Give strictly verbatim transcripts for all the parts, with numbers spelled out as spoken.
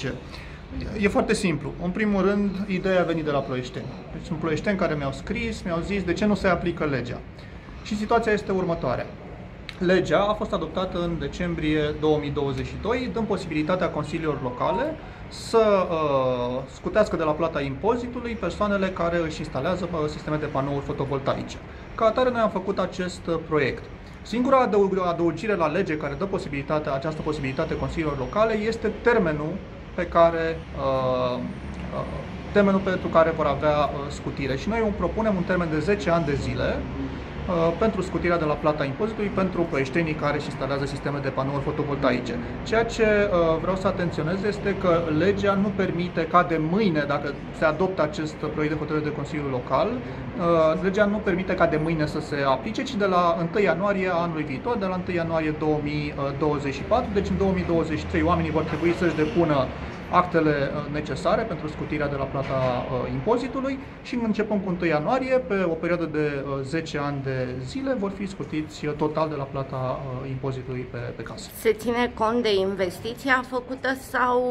E foarte simplu. În primul rând, ideea a venit de la ploieșteni. Deci sunt ploieșteni care mi-au scris, mi-au zis de ce nu se aplică legea. Și situația este următoarea. Legea a fost adoptată în decembrie două mii douăzeci și doi, dând posibilitatea consiliilor locale să uh, scutească de la plata impozitului persoanele care își instalează uh, sisteme de panouri fotovoltaice. Ca atare, noi am făcut acest uh, proiect. Singura adăugire la lege care dă posibilitatea, această posibilitate consiliilor locale este termenul pe care, uh, uh, termenul pentru care vor avea uh, scutire. Și noi propunem un termen de zece ani de zile uh, pentru scutirea de la plata impozitului pentru ploieștenii care își instalează sisteme de panouri fotovoltaice. Ceea ce uh, vreau să atenționez este că legea nu permite ca de mâine, dacă se adoptă acest proiect de hotărâre de Consiliul Local, uh, legea nu permite ca de mâine să se aplice, ci de la întâi ianuarie anului viitor, de la întâi ianuarie două mii douăzeci și patru, deci în două mii douăzeci și trei oamenii vor trebui să-și depună actele necesare pentru scutirea de la plata uh, impozitului și începând cu întâi ianuarie, pe o perioadă de uh, zece ani de zile, vor fi scutiți uh, total de la plata uh, impozitului pe, pe casă. Se ține cont de investiția făcută sau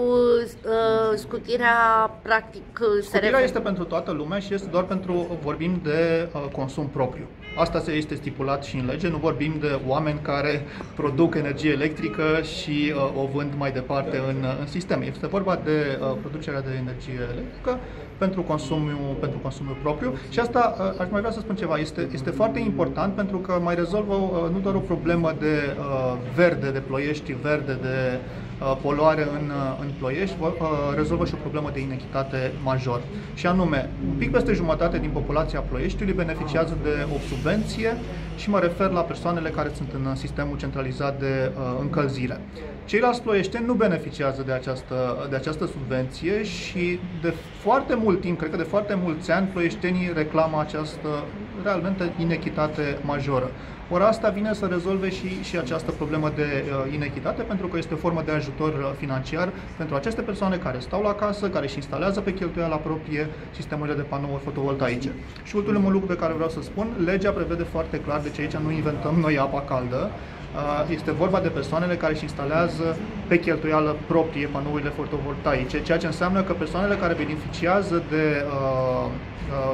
uh, scutirea practic se Scutirea refer... este pentru toată lumea și este doar pentru, vorbim de uh, consum propriu. Asta este stipulat și în lege, nu vorbim de oameni care produc energie electrică și uh, o vând mai departe în, în sistem. Este vorba de uh, producerea de energie electrică pentru consumul, pentru consumul propriu și asta, uh, aș mai vrea să spun ceva, este, este foarte important pentru că mai rezolvă uh, nu doar o problemă de uh, verde, de Ploiești, verde, de uh, poluare în, uh, în Ploiești, uh, rezolvă și o problemă de inechitate major. Și anume, un pic peste jumătate din populația Ploieștiului beneficiază de o subvenție și mă refer la persoanele care sunt în sistemul centralizat de uh, încălzire. Ceilalți ploieșteni nu beneficiază de această, de această subvenție și de foarte mult timp, cred că de foarte mulți ani, ploieștenii reclamă această realmente inechitate majoră. Ori asta vine să rezolve și, și această problemă de uh, inechitate, pentru că este o formă de ajutor financiar pentru aceste persoane care stau la casă, care își instalează pe cheltuială proprie sistemurile de panouri fotovoltaice. Și ultimul lucru pe care vreau să spun, legea prevede foarte clar, deci aici nu inventăm noi apa caldă, este vorba de persoanele care își instalează pe cheltuială proprie panourile fotovoltaice, ceea ce înseamnă că persoanele care beneficiază de uh, uh,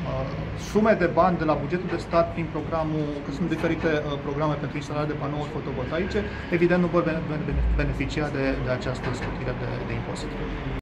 sume de bani de la bugetul de stat prin programul, că sunt diferite uh, programe pentru instalare de panouri fotovoltaice, evident nu vor beneficia de, de această scutire de, de impozit.